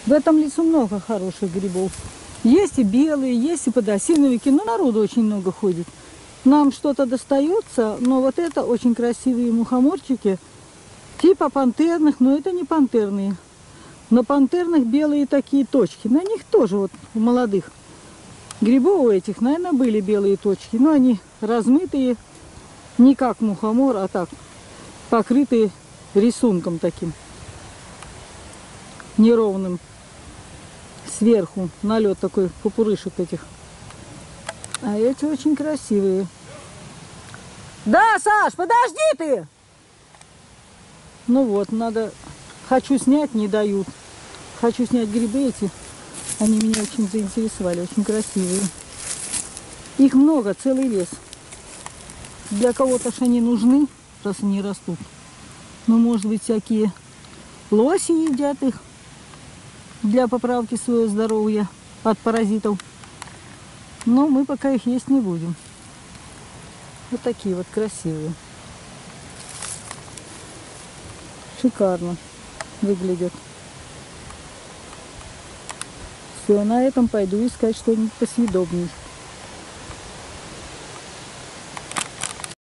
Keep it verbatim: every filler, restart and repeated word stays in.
В этом лесу много хороших грибов. Есть и белые, есть и подосиновики, но народу очень много ходит. Нам что-то достается, но вот это очень красивые мухоморчики, типа пантерных, но это не пантерные. На пантерных белые такие точки, на них тоже вот у молодых грибов у этих, наверное, были белые точки, но они размытые, не как мухомор, а так, покрытые рисунком таким, неровным. Сверху налет такой пупырышек этих. А эти очень красивые. Да, Саш, подожди ты! Ну вот, надо... Хочу снять, не дают. Хочу снять грибы эти. Они меня очень заинтересовали, очень красивые. Их много, целый лес. Для кого-то ж они нужны, раз они растут. Но, может быть, всякие лоси едят их для поправки своего здоровья от паразитов. Но мы пока их есть не будем. Вот такие вот красивые. Шикарно выглядят. Все, на этом пойду искать что-нибудь посъедобнее.